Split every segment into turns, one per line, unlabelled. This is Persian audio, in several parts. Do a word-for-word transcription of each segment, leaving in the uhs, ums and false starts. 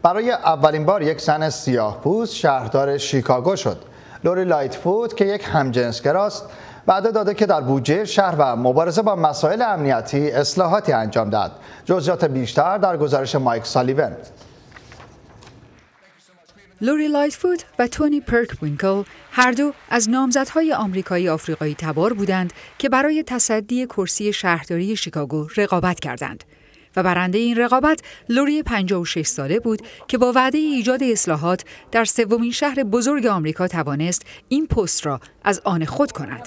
برای اولین بار یک زن سیاه‌پوست شهردار شیکاگو شد. لوری لایتفوت که یک همجنسگراست وعده داده که در بودجه شهر و مبارزه با مسائل امنیتی اصلاحاتی انجام دهد. جزئیات بیشتر در گزارش مایک سالیون.
لوری لایتفوت و تونی پرکوینکل هر دو از نامزدهای آمریکایی آفریقایی تبار بودند که برای تصدی کرسی شهرداری شیکاگو رقابت کردند و برنده این رقابت لوری پنجاه و شش ساله بود که با وعده ایجاد اصلاحات در سومین شهر بزرگ آمریکا توانست این پست را از آن خود کند.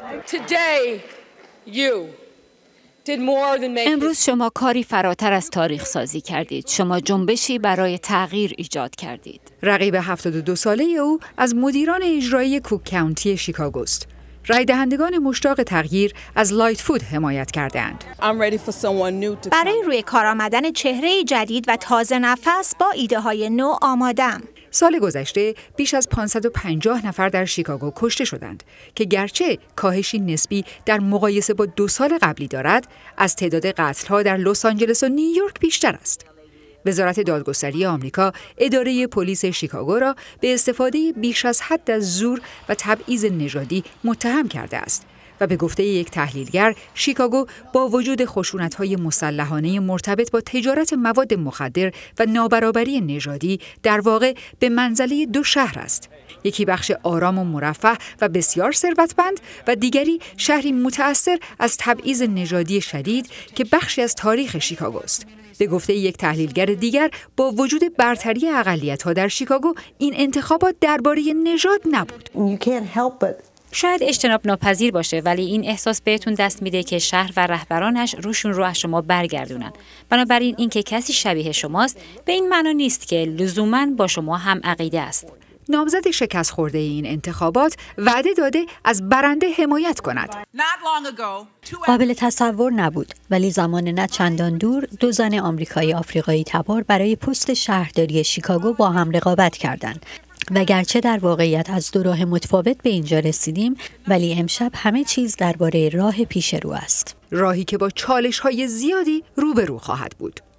امروز شما کاری فراتر از تاریخ سازی کردید. شما جنبشی برای تغییر ایجاد کردید.
رقیب هفتاد و دو ساله او از مدیران اجرایی کوک کانتی شیکاگوست. رای دهندگان مشتاق تغییر از لایتفوت حمایت کردند.
برای روی کار آمدن چهره جدید و تازه نفس با ایده های نو آمادم.
سال گذشته بیش از پانصد و پنجاه نفر در شیکاگو کشته شدند که گرچه کاهشی نسبی در مقایسه با دو سال قبلی دارد، از تعداد قتل‌ها در لس آنجلس و نیویورک بیشتر است. وزارت دادگستری آمریکا اداره پلیس شیکاگو را به استفاده بیش از حد از زور و تبعیض نژادی متهم کرده است و به گفته یک تحلیلگر شیکاگو با وجود خشونت‌های مسلحانه مرتبط با تجارت مواد مخدر و نابرابری نژادی در واقع به منزله دو شهر است. یکی بخش آرام و مرفه و بسیار ثروتمند و دیگری شهری متأثر از تبعیض نژادی شدید که بخشی از تاریخ شیکاگو است. به گفته یک تحلیلگر دیگر، با وجود برتری اقلیت‌ها در شیکاگو، این انتخابات درباره نژاد نبود.
شاید اجتناب ناپذیر باشه، ولی این احساس بهتون دست میده که شهر و رهبرانش روشون رو از شما برگردونن. بنابراین اینکه کسی شبیه شماست به این معنا نیست که لزوماً با شما هم عقیده است.
نامزد شکست خورده این انتخابات وعده داده از برنده حمایت کند.
قابل تصور نبود، ولی زمان نه چندان دور دو زن آمریکایی آفریقایی تبار برای پست شهرداری شیکاگو با هم رقابت کردند. و گرچه در واقعیت از دو راه متفاوت به اینجا رسیدیم، ولی امشب همه چیز درباره راه پیش رو است.
راهی که با چالش‌های زیادی روبرو خواهد بود.